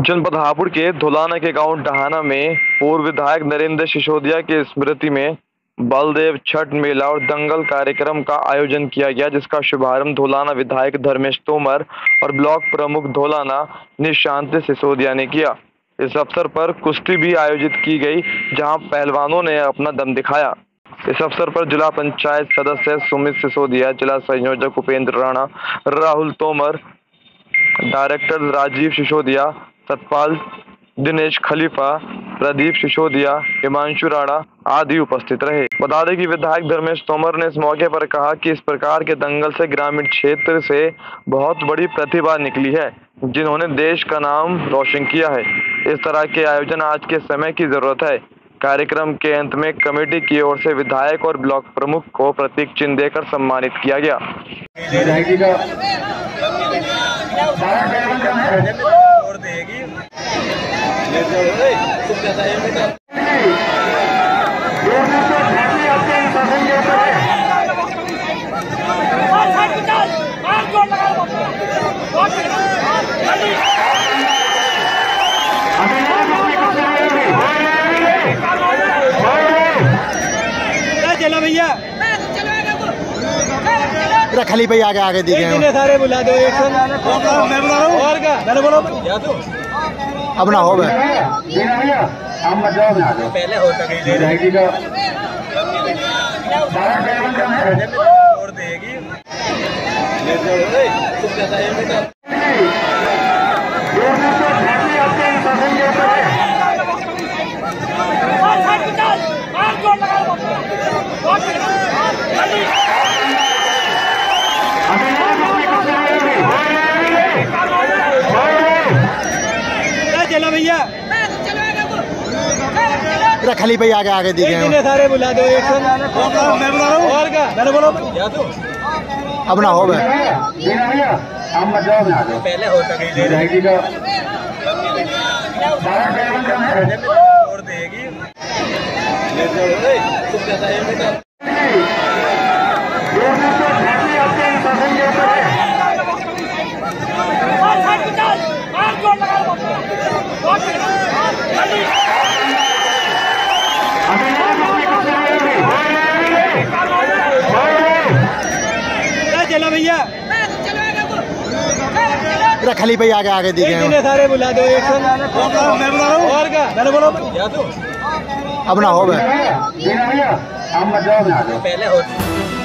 जनपद हापुड़ के धुलाना के गांव डहाना में पूर्व विधायक नरेंद्र सिसोदिया की स्मृति में बलदेव छठ मेला और दंगल कार्यक्रम का आयोजन किया गया, जिसका शुभारंभ धुलाना विधायक धर्मेश तोमर और ब्लॉक प्रमुख धुलाना निशांत सिसोदिया ने किया। इस अवसर पर कुश्ती भी आयोजित की गई, जहां पहलवानों ने अपना दम दिखाया। इस अवसर पर जिला पंचायत सदस्य सुमित सिसोदिया, जिला संयोजक उपेंद्र राणा, राहुल तोमर, डायरेक्टर राजीव सिसोदिया, सतपाल, दिनेश खलीफा, प्रदीप सिसोदिया, हिमांशु राणा आदि उपस्थित रहे। बता दें कि विधायक धर्मेश तोमर ने इस मौके पर कहा कि इस प्रकार के दंगल से ग्रामीण क्षेत्र से बहुत बड़ी प्रतिभा निकली है, जिन्होंने देश का नाम रोशन किया है। इस तरह के आयोजन आज के समय की जरूरत है। कार्यक्रम के अंत में कमेटी की ओर से विधायक और ब्लॉक प्रमुख को प्रतीक चिन्ह देकर सम्मानित किया गया। चलो भैया, खली भाई आगे आगे दिखे सारे बुला दो एक साथ। मैं बुला रहा हूँ और क्या मैंने बोला अब ना हो पहले हो सके चलो भैया, खली भाई आगे आगे दिखे सारे बुला दो एक साथ। मैं बुला रहा हूँ और क्या मैंने बोला अब ना हो पहले हो सके चलो भैया, खली भाई आगे आगे दिखे सारे बुला दो एक साथ। मैं बुला रहा हूँ और क्या मैंने बोला अब ना हो पहले हो